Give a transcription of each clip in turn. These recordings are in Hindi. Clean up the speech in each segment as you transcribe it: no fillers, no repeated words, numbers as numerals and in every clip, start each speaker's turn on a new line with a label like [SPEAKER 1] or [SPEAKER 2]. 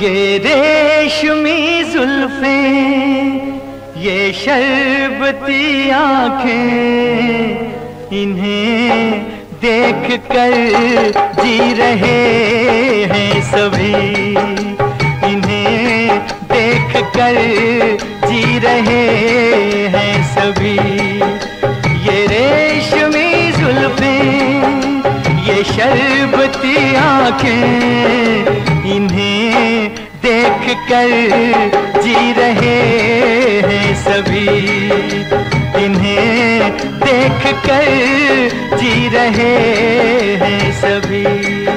[SPEAKER 1] ये रेशमी जुल्फें, ये शरबती आँखें, इन्हें देख कर जी रहे हैं सभी, इन्हें देख कर जी रहे हैं सभी। ये रेशमी जुल्फें, ये शरबती आँखें, इन्हें देख कर जी रहे हैं सभी, इन्हें देख कर जी रहे हैं सभी।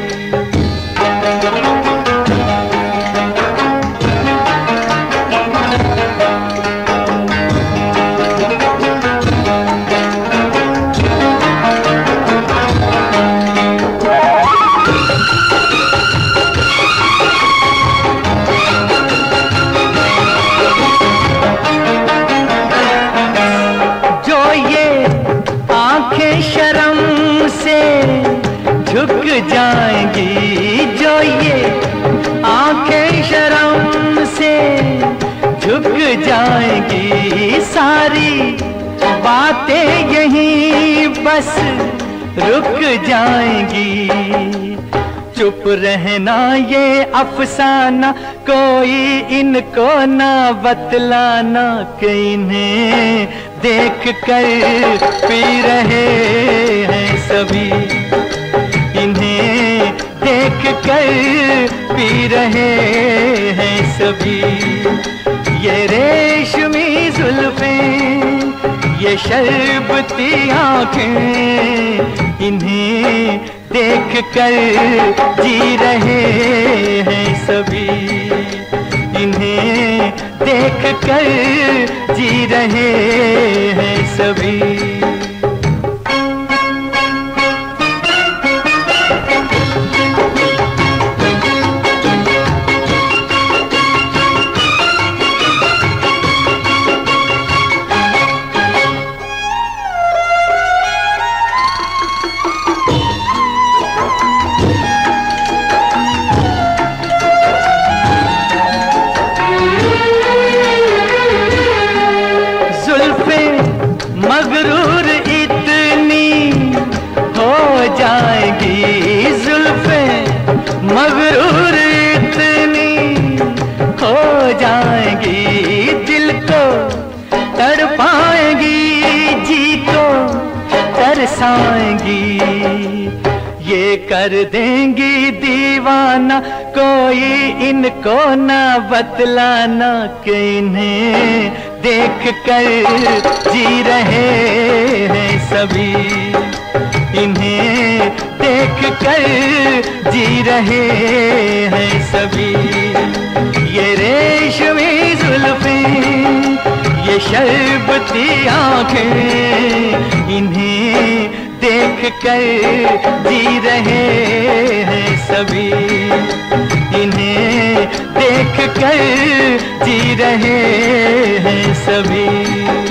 [SPEAKER 1] झुक जाएंगी, जो ये आंखें शर्म से झुक जाएंगी, सारी बातें यहीं बस रुक जाएंगी। चुप रहना ये अफसाना, कोई इनको ना बतलाना, कि इन्हें देख कर पी रहे हैं सभी, इन्हें देख कर पी रहे हैं सभी। ये रेशमी जुल्फें, ये शरबती आँखें, इन्हें देख कर जी रहे हैं सभी, इन्हें देख कर जी रहे हैं सभी। मगरूर इतनी हो जाएगी, जुल्फें मगरूर इतनी हो जाएगी, दिल को तड़पाएंगी, जी को तरसाएंगी, ये कर देंगी दीवाना, कोई इनको ना बतलाना, कि इन्हें देख कर जी रहे हैं सभी, इन्हें देख कर जी रहे हैं सभी। ये रेशमी जुल्फें, ये शरबती आँखें, इन्हें देख कर जी रहे हैं सभी, इन्हें देख कर जी रहे हैं सभी।